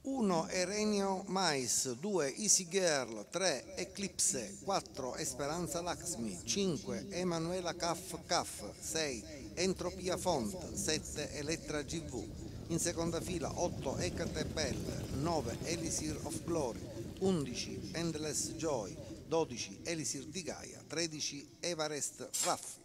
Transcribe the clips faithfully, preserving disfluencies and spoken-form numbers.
uno Erenio Mais, due Easy Girl, tre Eclipse, quattro Esperanza Lakshmi, cinque Emanuela Caff Caff, sei Entropia Font, sette Elettra G V. In seconda fila otto Ecate Bell, nove Elisir of Glory, undici Endless Joy, dodici Elisir di Gaia, tredici Evarest Raffi.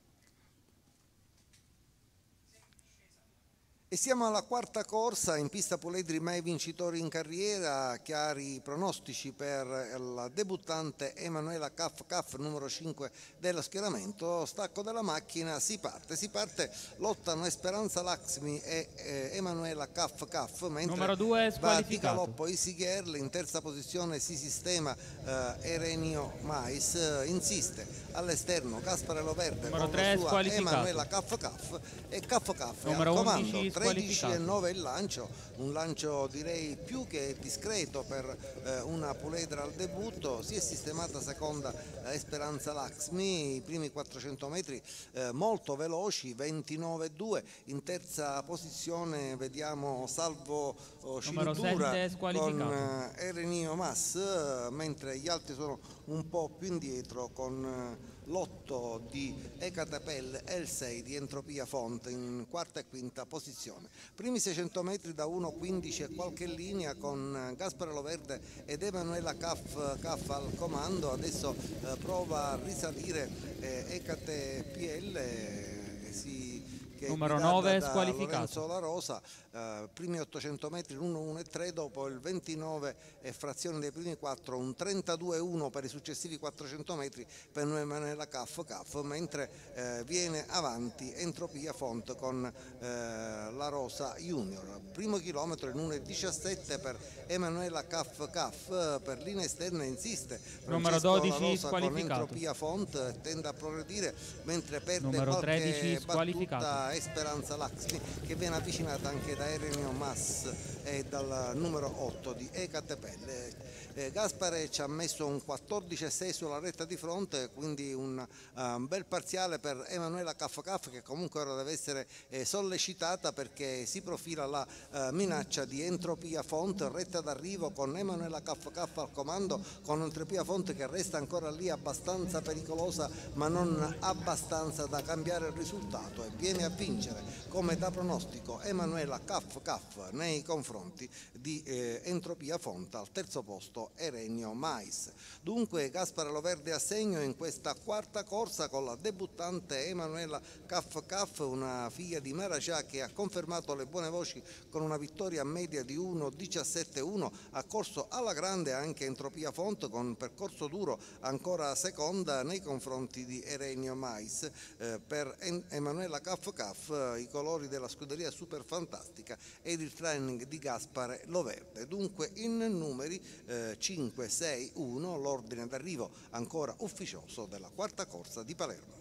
E siamo alla quarta corsa, in pista puledri mai vincitori in carriera, chiari pronostici per la debuttante Emanuela Caff Caff, numero cinque dello schieramento. Stacco della macchina, si parte, si parte, lottano Esperanza Lakshmi e eh, Emanuela Caff Caff, mentre numero due va di galoppo Easy Girl, in terza posizione si sistema eh, Erenio Mais, eh, insiste all'esterno Gaspare Loverde numero con tre la sua Emanuela Caff Caff e Caff Caff è al comando. tredici e nove il lancio, un lancio direi più che discreto per eh, una puledra al debutto. Si è sistemata seconda eh, Esperanza Lakshmi, i primi quattrocento metri eh, molto veloci, ventinove e due. In terza posizione vediamo Salvo oh, Scildura con eh, Erenio Mas, eh, mentre gli altri sono un po' più indietro con eh, l'otto di Ecatepelle e il sei di Entropia Font in quarta e quinta posizione. Primi seicento metri da uno quindici e qualche linea con Gaspare Loverde ed Emanuela Caff, Caff al comando. Adesso eh, prova a risalire eh, Ecate P L, eh, si che numero nove da squalificato. Lorenzo La Rosa, eh, primi ottocento metri uno uno e tre, dopo il ventinove e frazione dei primi quattro, un trentadue uno per i successivi quattrocento metri per Emanuela Caff Caff, mentre eh, viene avanti Entropia Font con eh, La Rosa Junior. Primo chilometro in uno e diciassette per Emanuela Caff Caff, per linea esterna insiste numero Francesco dodici La Rosa con squalificato. Entropia Font, tende a progredire mentre perde numero qualche tredici squalificato. battuta Esperanza Lakshmi, che viene avvicinata anche da Erenio Mas e dal numero otto di Ecatepelle. Eh, Gaspare ci ha messo un quattordici e sei sulla retta di fronte, quindi un uh, bel parziale per Emanuela Caff Caff, che comunque ora deve essere eh, sollecitata perché si profila la uh, minaccia di Entropia Font, retta d'arrivo con Emanuela Caff Caff al comando, con Entropia Font che resta ancora lì abbastanza pericolosa ma non abbastanza da cambiare il risultato, e viene a vincere come da pronostico Emanuela Caff Caff nei confronti di eh, Entropia Font. Al terzo posto Erenio Mais. Dunque Gaspare Loverde a segno in questa quarta corsa con la debuttante Emanuela Caff Caff, una figlia di Marajà che ha confermato le buone voci con una vittoria media di uno diciassette uno. Ha corso alla grande anche Entropia Font con percorso duro, ancora seconda nei confronti di Erenio Mais. Eh, per Emanuela Caff Caff i colori della scuderia Super Fantastica ed il training di Gaspare Loverde. Dunque in numeri eh, cinque sei uno l'ordine d'arrivo ancora ufficioso della quarta corsa di Palermo.